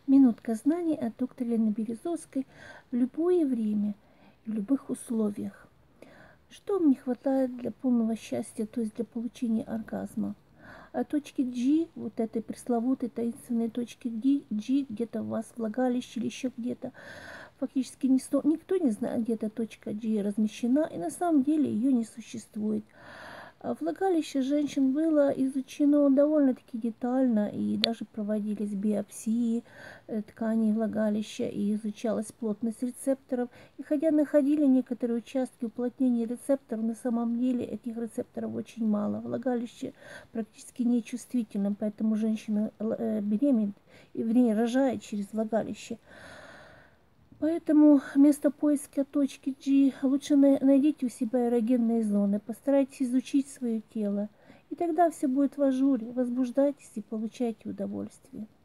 Минутка знаний от доктора Лены Березовской в любое время и в любых условиях. Что мне хватает для полного счастья, то есть для получения оргазма? А точки G, вот этой пресловутой таинственной точки G, где-то у вас в влагалище или еще где-то, фактически никто не знает, где эта точка G размещена, и на самом деле ее не существует. Влагалище женщин было изучено довольно-таки детально, и даже проводились биопсии тканей влагалища, и изучалась плотность рецепторов. И хотя находили некоторые участки уплотнения рецепторов, на самом деле этих рецепторов очень мало. Влагалище практически нечувствительно, поэтому женщина беременна, и вернее рожает через влагалище. Поэтому вместо поиска точки G лучше найдите у себя эрогенные зоны, постарайтесь изучить свое тело, и тогда все будет в ажуре, возбуждайтесь и получайте удовольствие.